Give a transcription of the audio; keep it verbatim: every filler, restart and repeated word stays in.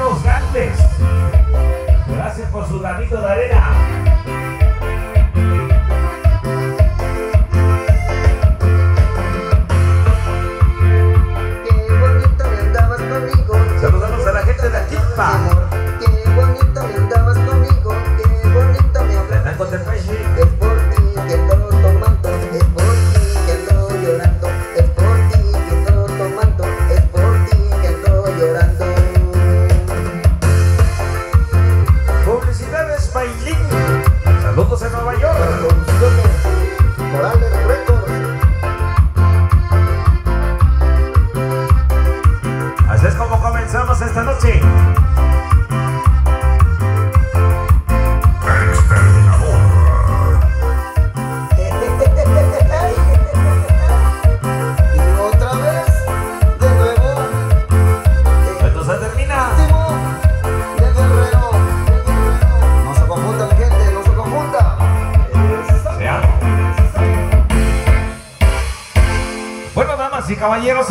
Carlos Gantes. Gracias por su granito de arena. Qué bonito me andabas conmigo. Saludamos a la gente de Aquipa. Qué bonito me andabas conmigo. Qué bonito me andabas conmigo. Es por ti que ando tomando. Es por ti que ando llorando. Es por ti que ando tomando. Es por ti que ando llorando. Publicidades Bailín. Saludos en Nueva York. Morales Records. Así es como comenzamos esta noche. Y otra vez, de nuevo. Esto se termina. De Guerrero. No se confundan, gente, no se confundan. Se ama. Bueno, damas y caballeros.